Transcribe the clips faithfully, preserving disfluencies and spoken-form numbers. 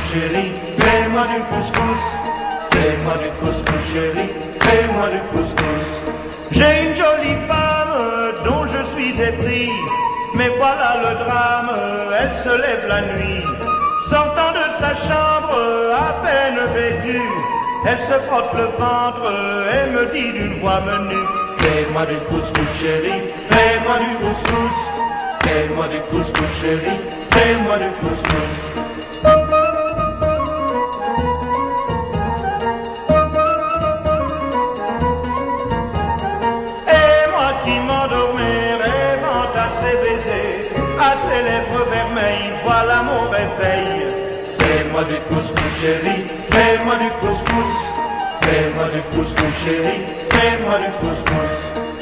chérie, fais-moi du couscous. Fais-moi du couscous chérie, fais-moi du couscous. J'ai une jolie femme dont je suis épris, mais voilà le drame, elle se lève la nuit. Sortant de sa chambre à peine vêtue, elle se frotte le ventre et me dit d'une voix menue: fais-moi du couscous chérie, fais-moi du couscous. Fais-moi du couscous chérie, fais-moi du couscous. Et moi qui m'endormais rêvant à ses baisers, à ses lèvres vermeilles, voilà mon réveil. Fais-moi du couscous chérie, fais-moi du couscous. Fais-moi du couscous chérie, fais-moi du couscous.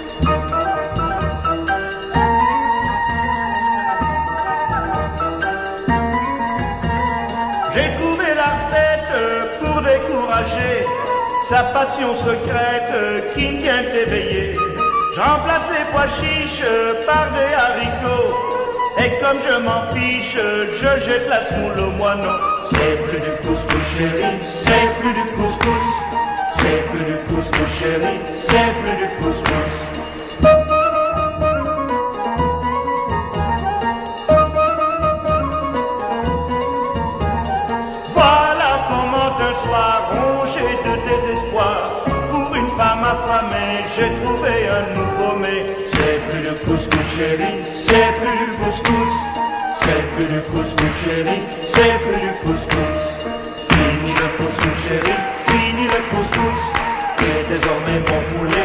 J'ai trouvé la recette pour décourager sa passion secrète qui me vient éveiller. Je remplace les pois chiches par des haricots, et comme je m'en fiche, je jette la semoule au moineau. C'est plus du couscous chérie, c'est plus du couscous. C'est plus du couscous chérie, c'est plus du couscous. Voilà comment un soir, rongé de désespoir, pour une femme affamée, j'ai trouvé un nouveau mets. C'est plus du couscous chérie, c'est plus du couscous. C'est plus du couscous chérie, c'est plus du couscous. Fini le couscous chérie, fini le couscous, et désormais mon poulet